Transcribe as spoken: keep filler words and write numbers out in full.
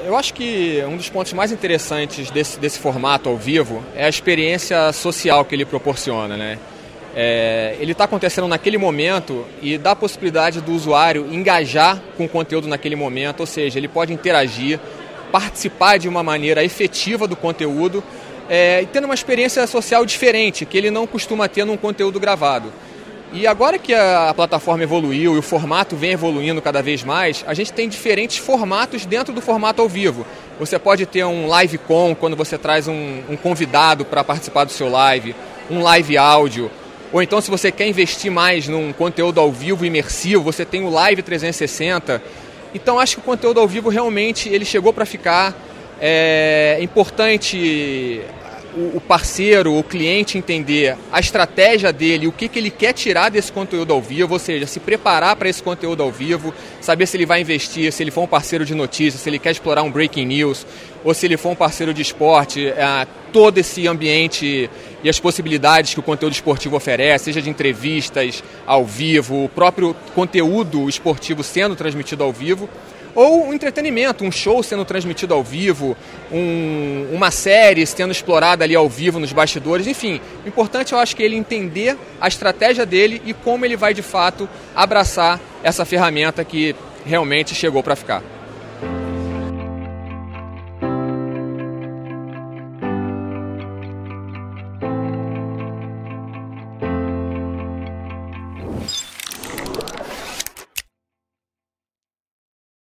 Eu acho que um dos pontos mais interessantes desse, desse formato ao vivo é a experiência social que ele proporciona, né? É, ele está acontecendo naquele momento e dá a possibilidade do usuário engajar com o conteúdo naquele momento, ou seja, ele pode interagir, participar de uma maneira efetiva do conteúdo é, e tendo uma experiência social diferente, que ele não costuma ter num conteúdo gravado. E agora que a plataforma evoluiu e o formato vem evoluindo cada vez mais, a gente tem diferentes formatos dentro do formato ao vivo. Você pode ter um live com, quando você traz um, um convidado para participar do seu live, um live áudio, ou então se você quer investir mais num conteúdo ao vivo imersivo, você tem o Live trezentos e sessenta. Então acho que o conteúdo ao vivo realmente ele chegou para ficar. É importante o parceiro, o cliente entender a estratégia dele, o que, que ele quer tirar desse conteúdo ao vivo, ou seja, se preparar para esse conteúdo ao vivo, saber se ele vai investir, se ele for um parceiro de notícias, se ele quer explorar um breaking news, ou se ele for um parceiro de esporte, é, todo esse ambiente e as possibilidades que o conteúdo esportivo oferece, seja de entrevistas ao vivo, o próprio conteúdo esportivo sendo transmitido ao vivo, ou um entretenimento, um show sendo transmitido ao vivo, um, uma série sendo explorada ali ao vivo nos bastidores, enfim. O importante eu acho que é ele entender a estratégia dele e como ele vai de fato abraçar essa ferramenta que realmente chegou para ficar.